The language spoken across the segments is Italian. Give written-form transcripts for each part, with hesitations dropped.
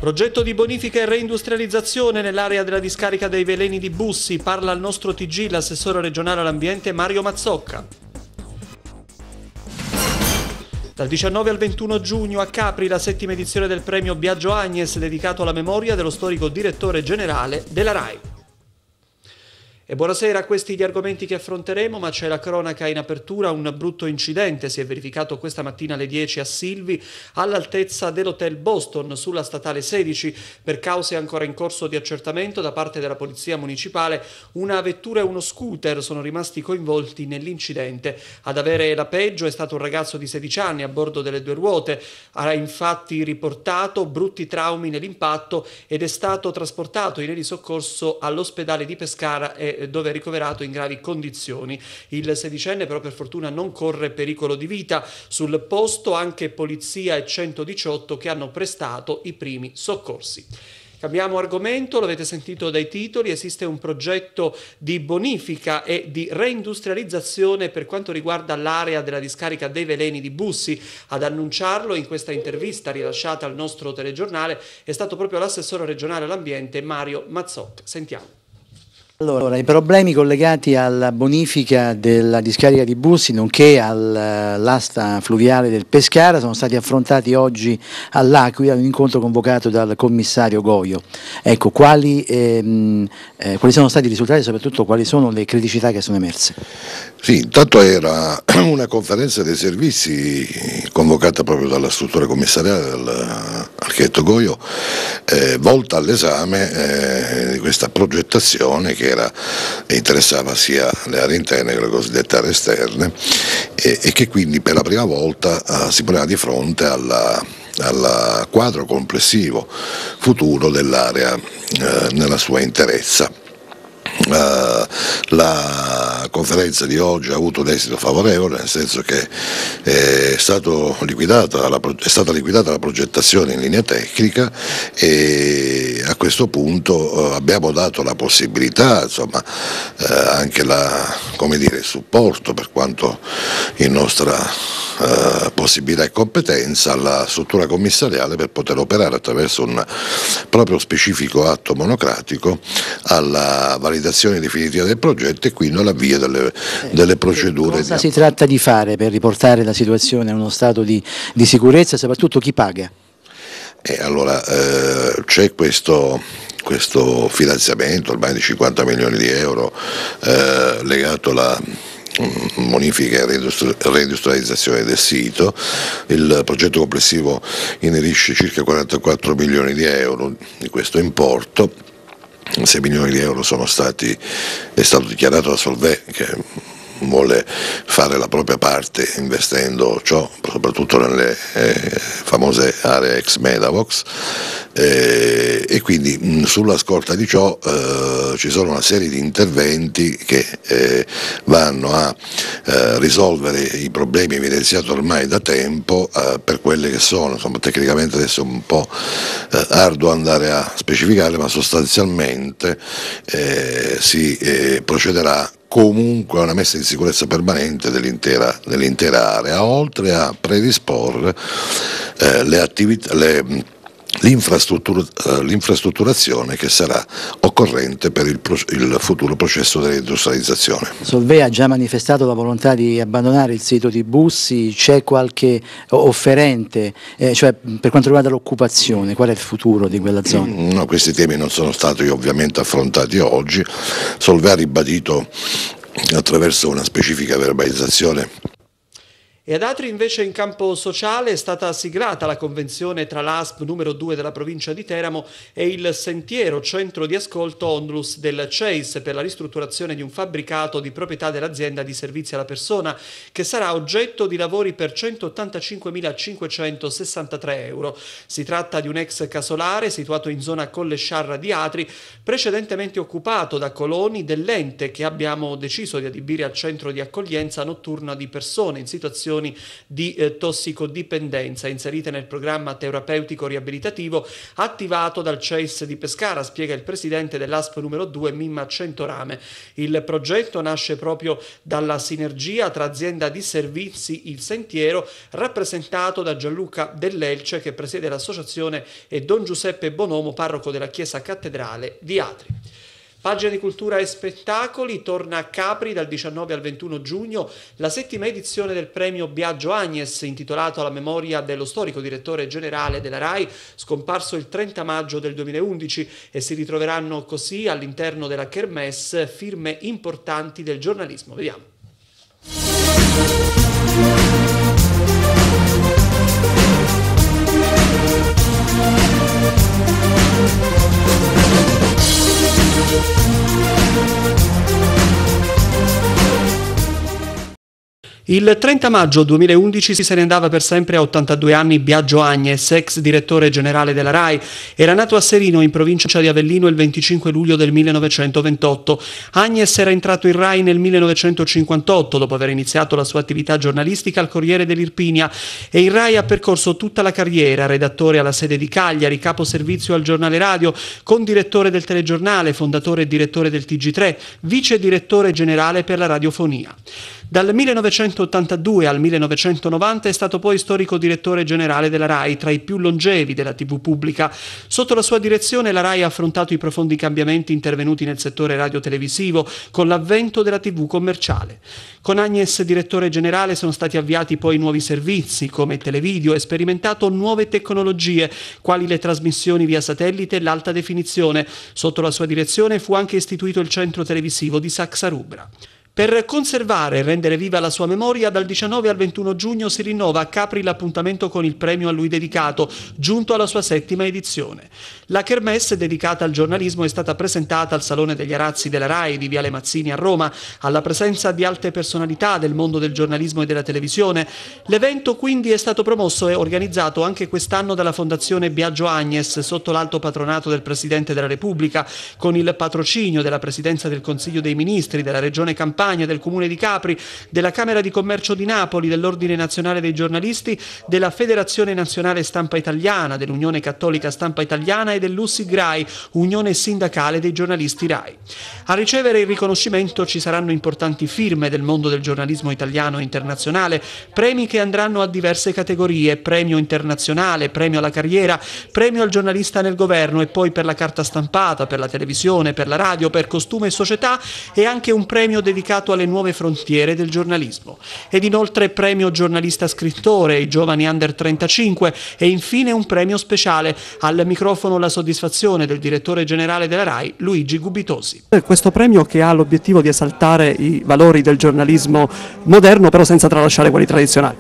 Progetto di bonifica e reindustrializzazione nell'area della discarica dei veleni di Bussi. Parla al nostro TG l'assessore regionale all'ambiente Mario Mazzocca. Dal 19 al 21 giugno a Capri la 7ª edizione del premio Biagio Agnes dedicato alla memoria dello storico direttore generale della RAI. E buonasera, questi gli argomenti che affronteremo, ma c'è la cronaca in apertura. Un brutto incidente si è verificato questa mattina alle 10 a Silvi, all'altezza dell'Hotel Boston, sulla statale 16. Per cause ancora in corso di accertamento da parte della Polizia Municipale, una vettura e uno scooter sono rimasti coinvolti nell'incidente. Ad avere la peggio è stato un ragazzo di 16 anni a bordo delle due ruote. Ha infatti riportato brutti traumi nell'impatto ed è stato trasportato in elisoccorso all'ospedale di Pescara dove è ricoverato in gravi condizioni. Il sedicenne però per fortuna non corre pericolo di vita. Sul posto anche polizia e 118 che hanno prestato i primi soccorsi. Cambiamo argomento, l'avete sentito dai titoli, esiste un progetto di bonifica e di reindustrializzazione per quanto riguarda l'area della discarica dei veleni di Bussi. Ad annunciarlo in questa intervista rilasciata al nostro telegiornale è stato proprio l'assessore regionale all'ambiente Mario Mazzocca. Sentiamo. Allora, i problemi collegati alla bonifica della discarica di Bussi nonché all'asta fluviale del Pescara sono stati affrontati oggi all'Aquila in un incontro convocato dal commissario Goio. Ecco, quali sono stati i risultati e soprattutto quali sono le criticità che sono emerse? Sì, intanto era una conferenza dei servizi convocata proprio dalla struttura commissariale dall'architetto Goio, volta all'esame di questa progettazione che interessava sia le aree interne che le cosiddette aree esterne e che quindi per la prima volta si poneva di fronte al quadro complessivo futuro dell'area nella sua interezza. La conferenza di oggi ha avuto un esito favorevole, nel senso che è stata liquidata la progettazione in linea tecnica e a questo punto abbiamo dato la possibilità, insomma, anche il supporto per quanto in nostra possibilità e competenza alla struttura commissariale per poter operare attraverso un proprio specifico atto monocratico alla validazione definitiva del progetto e quindi all'avvio delle procedure. Cosa si tratta di fare per riportare la situazione a uno stato di sicurezza e soprattutto chi paga? Allora c'è questo finanziamento ormai di 50 milioni di euro legato alla bonifica e reindustrializzazione del sito. Il progetto complessivo inerisce circa 44 milioni di euro di questo importo. 6 milioni di euro è stato dichiarato da Solvay che vuole fare la propria parte investendo ciò soprattutto nelle famose aree ex Medavox e quindi sulla scorta di ciò ci sono una serie di interventi che vanno a risolvere i problemi evidenziati ormai da tempo per quelle che sono, insomma, tecnicamente adesso è un po' arduo andare a specificare, ma sostanzialmente si procederà comunque a una messa in sicurezza permanente dell'intera area, oltre a predisporre l'infrastrutturazione che sarà occorrente per il futuro processo di reindustrializzazione. Solvay ha già manifestato la volontà di abbandonare il sito di Bussi, c'è qualche offerente, cioè per quanto riguarda l'occupazione, qual è il futuro di quella zona? No, questi temi non sono stati ovviamente affrontati oggi. Solvay ha ribadito attraverso una specifica verbalizzazione. E ad Atri invece in campo sociale è stata siglata la convenzione tra l'ASP numero 2 della provincia di Teramo e il Sentiero Centro di Ascolto Onlus del CEIS per la ristrutturazione di un fabbricato di proprietà dell'azienda di servizi alla persona che sarà oggetto di lavori per 185.563 euro. Si tratta di un ex casolare situato in zona Colle Sciarra di Atri, precedentemente occupato da coloni dell'ente che abbiamo deciso di adibire al centro di accoglienza notturna di persone in situazioni situazioni di tossicodipendenza inserite nel programma terapeutico riabilitativo attivato dal CEIS di Pescara, spiega il presidente dell'ASP numero 2 Mimma Centorame. Il progetto nasce proprio dalla sinergia tra azienda di servizi Il Sentiero, rappresentato da Gianluca Dell'Elce che presiede l'associazione, e Don Giuseppe Bonomo, parroco della chiesa cattedrale di Atri. Pagina di cultura e spettacoli. Torna a Capri dal 19 al 21 giugno la 7ª edizione del premio Biagio Agnes, intitolato alla memoria dello storico direttore generale della RAI, scomparso il 30 maggio del 2011, e si ritroveranno così all'interno della Kermesse firme importanti del giornalismo. Vediamo. Il 30 maggio 2011 se ne andava per sempre a 82 anni Biagio Agnes, ex direttore generale della RAI. Era nato a Serino, in provincia di Avellino, il 25 luglio del 1928. Agnes era entrato in RAI nel 1958, dopo aver iniziato la sua attività giornalistica al Corriere dell'Irpinia, e in RAI ha percorso tutta la carriera: redattore alla sede di Cagliari, capo servizio al giornale radio, condirettore del telegiornale, fondatore e direttore del TG3, vice direttore generale per la radiofonia. Dal 1982 al 1990 è stato poi storico direttore generale della RAI, tra i più longevi della TV pubblica. Sotto la sua direzione la RAI ha affrontato i profondi cambiamenti intervenuti nel settore radiotelevisivo con l'avvento della TV commerciale. Con Agnes direttore generale sono stati avviati poi nuovi servizi come Televideo e sperimentato nuove tecnologie, quali le trasmissioni via satellite e l'alta definizione. Sotto la sua direzione fu anche istituito il centro televisivo di Saxa Rubra. Per conservare e rendere viva la sua memoria, dal 19 al 21 giugno si rinnova a Capri l'appuntamento con il premio a lui dedicato, giunto alla sua 7ª edizione. La Kermesse dedicata al giornalismo è stata presentata al Salone degli Arazzi della RAI di Viale Mazzini a Roma, alla presenza di alte personalità del mondo del giornalismo e della televisione. L'evento quindi è stato promosso e organizzato anche quest'anno dalla Fondazione Biagio Agnes, sotto l'alto patronato del Presidente della Repubblica, con il patrocinio della Presidenza del Consiglio dei Ministri, della Regione Campania, del Comune di Capri, della Camera di Commercio di Napoli, dell'Ordine Nazionale dei Giornalisti, della Federazione Nazionale Stampa Italiana, dell'Unione Cattolica Stampa Italiana e dell'USIG-RAI, Unione Sindacale dei Giornalisti RAI. A ricevere il riconoscimento ci saranno importanti firme del mondo del giornalismo italiano e internazionale, premi che andranno a diverse categorie: premio internazionale, premio alla carriera, premio al giornalista nel governo, e poi per la carta stampata, per la televisione, per la radio, per costume e società, e anche un premio dedicato alle nuove frontiere del giornalismo. Ed inoltre premio giornalista scrittore ai giovani under 35, e infine un premio speciale. Al microfono la soddisfazione del direttore generale della RAI, Luigi Gubitosi. Questo premio che ha l'obiettivo di esaltare i valori del giornalismo moderno, però senza tralasciare quelli tradizionali.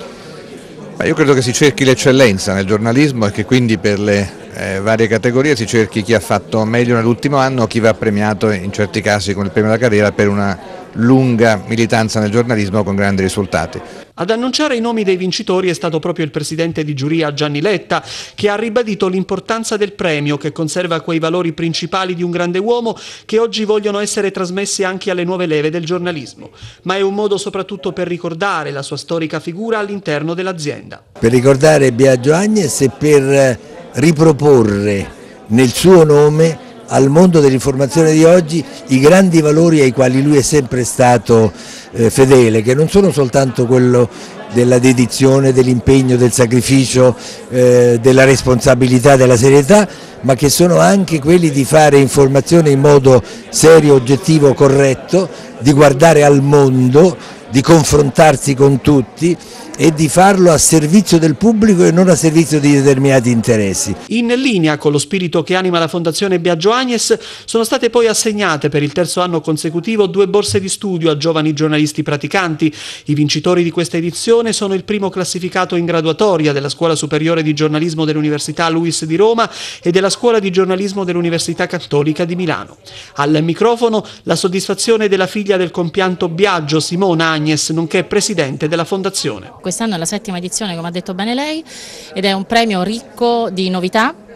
Io credo che si cerchi l'eccellenza nel giornalismo e che quindi per le varie categorie si cerchi chi ha fatto meglio nell'ultimo anno, chi va premiato in certi casi con il premio della carriera per una lunga militanza nel giornalismo con grandi risultati. Ad annunciare i nomi dei vincitori è stato proprio il presidente di giuria Gianni Letta, che ha ribadito l'importanza del premio, che conserva quei valori principali di un grande uomo che oggi vogliono essere trasmessi anche alle nuove leve del giornalismo. Ma è un modo soprattutto per ricordare la sua storica figura all'interno dell'azienda. Per ricordare Biagio Agnes e per riproporre nel suo nome al mondo dell'informazione di oggi i grandi valori ai quali lui è sempre stato fedele, che non sono soltanto quello della dedizione, dell'impegno, del sacrificio, della responsabilità, della serietà, ma che sono anche quelli di fare informazione in modo serio, oggettivo, corretto, di guardare al mondo, di confrontarsi con tutti e di farlo a servizio del pubblico e non a servizio di determinati interessi. In linea con lo spirito che anima la Fondazione Biagio Agnes, sono state poi assegnate per il 3° anno consecutivo 2 borse di studio a giovani giornalisti praticanti. I vincitori di questa edizione sono il primo classificato in graduatoria della Scuola Superiore di Giornalismo dell'Università Luis di Roma e della Scuola di Giornalismo dell'Università Cattolica di Milano. Al microfono la soddisfazione della figlia del compianto Biagio, Simona Agnes, nonché presidente della Fondazione. Quest'anno è la 7ª edizione, come ha detto bene lei, ed è un premio ricco di novità,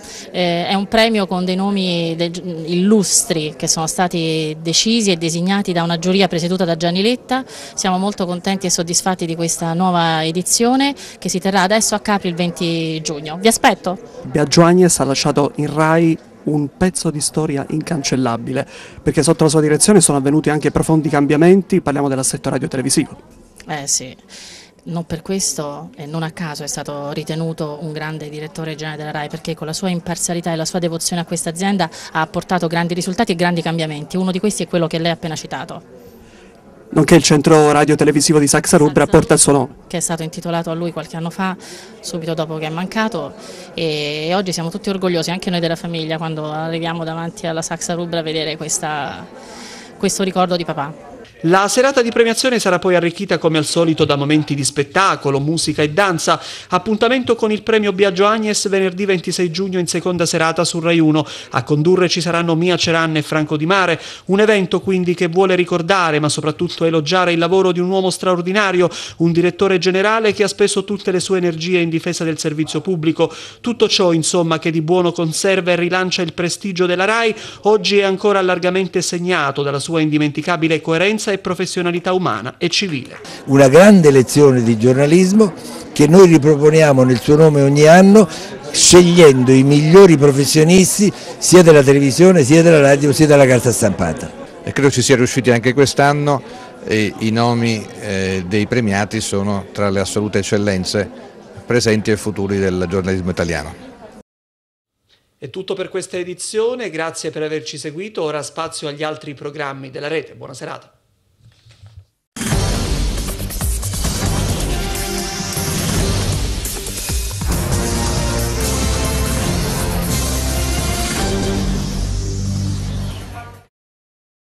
È un premio con dei nomi illustri che sono stati decisi e designati da una giuria presieduta da Gianni Letta. Siamo molto contenti e soddisfatti di questa nuova edizione che si terrà adesso a Capri il 20 giugno. Vi aspetto! Biagio Agnes ha lasciato in Rai un pezzo di storia incancellabile, perché sotto la sua direzione sono avvenuti anche profondi cambiamenti, parliamo dell'assetto radio-televisivo. Sì, non per questo e non a caso è stato ritenuto un grande direttore generale della RAI, perché con la sua imparzialità e la sua devozione a questa azienda ha portato grandi risultati e grandi cambiamenti. Uno di questi è quello che lei ha appena citato. Nonché il centro radio-televisivo di Saxa Rubra porta il suo nome. Che è stato intitolato a lui qualche anno fa, subito dopo che è mancato, e oggi siamo tutti orgogliosi, anche noi della famiglia, quando arriviamo davanti alla Saxa Rubra a vedere questo ricordo di papà. La serata di premiazione sarà poi arricchita come al solito da momenti di spettacolo, musica e danza. Appuntamento con il premio Biagio Agnes venerdì 26 giugno in seconda serata su Rai 1. A condurre ci saranno Mia Ceran e Franco Di Mare. Un evento quindi che vuole ricordare ma soprattutto elogiare il lavoro di un uomo straordinario, un direttore generale che ha speso tutte le sue energie in difesa del servizio pubblico. Tutto ciò insomma che di buono conserva e rilancia il prestigio della Rai oggi è ancora largamente segnato dalla sua indimenticabile coerenza e professionalità umana e civile. Una grande lezione di giornalismo che noi riproponiamo nel suo nome ogni anno, scegliendo i migliori professionisti sia della televisione, sia della radio, sia della carta stampata. E credo ci sia riusciti anche quest'anno e i nomi dei premiati sono tra le assolute eccellenze presenti e futuri del giornalismo italiano. È tutto per questa edizione, grazie per averci seguito, ora spazio agli altri programmi della rete, buona serata.